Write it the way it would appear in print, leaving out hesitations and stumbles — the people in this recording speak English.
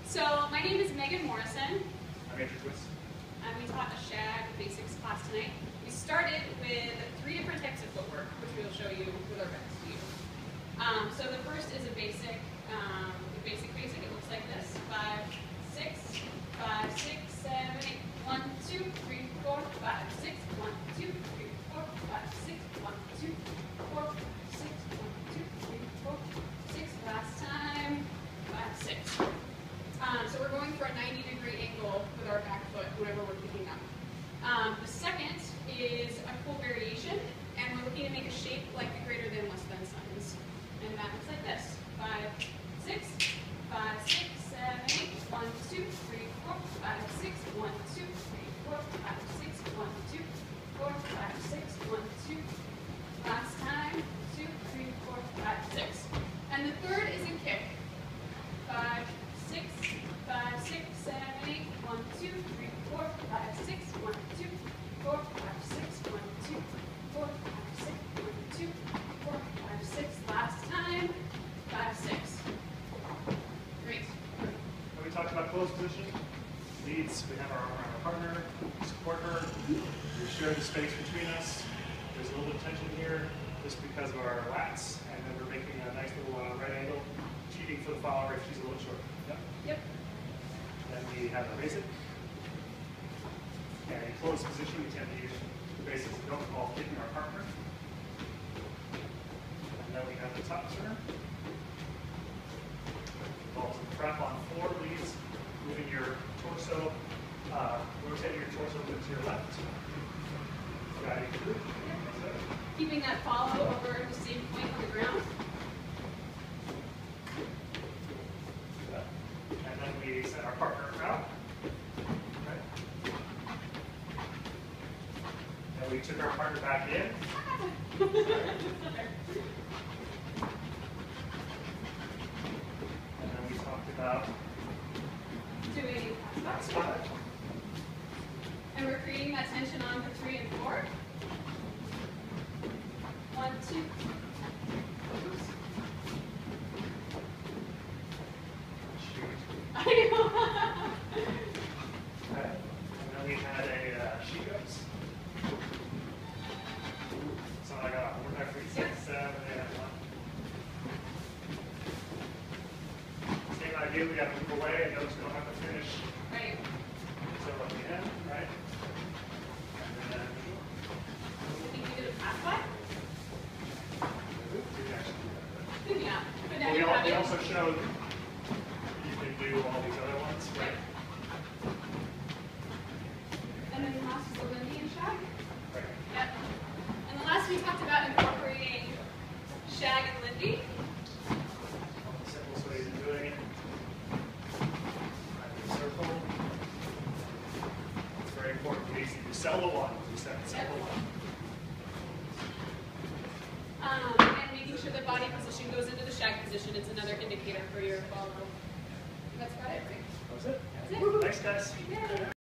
So my name is Morrison. I'm Andrew Twist. And we taught a Shag basics class tonight. We started with 3 different types of footwork, which we'll show you with our best view. So the first is a basic, basic. It looks like this: 5, 6, 5, 6, 7, 8. 1, 2, 3, 4, 5, 6. 1, 2, 3, 4, 5, 6. 1, 2, 4, 6. 1, 2, 3, 4, 6. Last time. 5, 6. So we're going for a 90-degree angle with our back foot whenever we're picking up. The second is a full variation, and we're looking to make a shape like the greater than, less than signs. And that looks like this: 5, 6, 5, 6, 7, 8. 1, 2, 3, 4, 5, 6. 1, 2, 3, 4, 5, 6. 1, 2, 4, 5, 6. 1, 2. Last time. 2, 3, 4, 5, 6. And the third is a kick. 5, 6, 5, 6, 7, 8. 1, 2, 3, 4, 5, 6. 1, 2, 4, 5, 6. 1, 2, 4, 5, 6. 1, 2, 4, 5, 6. Last time. 5, 6. Great. When we talked about closed position, leads, we have our arm around our partner, we support her, we share the space between us. There's a little bit of tension here just because of our lats, and then we're making a nice little right angle, cheating for the follower if she's a little short. Yep. Then we have a basic. And in closed position, we tend to use the basics that don't involve hitting our partner. And then we have the top turn. Involves a prep on 4 leads, moving your torso, rotating your torso to your left. Guiding through. Keeping that follow over the same point on the ground. And then we set our partner out. Okay. And we took our partner back in. And then we talked about Doing that spot. and we're creating that tension on the 3 and 4. 1, 2. Oops. I know. Okay. And then we had a she goes. So I got 4, 5, 6, 7, 8, 1. Same idea, we got to move away and notice we don't have to finish Right. until at the end, right? And then I think we did a pass by. we actually do that. Yeah. But now Well, you have we it. also showed you can do all these other ones, right? And then the last is the Lindy and Shag. Right. Yep. And the last we talked about incorporating Shag and Lindy. All the simplest ways of doing it. Right, the circle. It's very important. We do solo one. We set solo one. And making sure the body position goes into the Shag position. It's another indicator for your follow. That's about it, right? That was it. That's it. Thanks, guys. Yeah.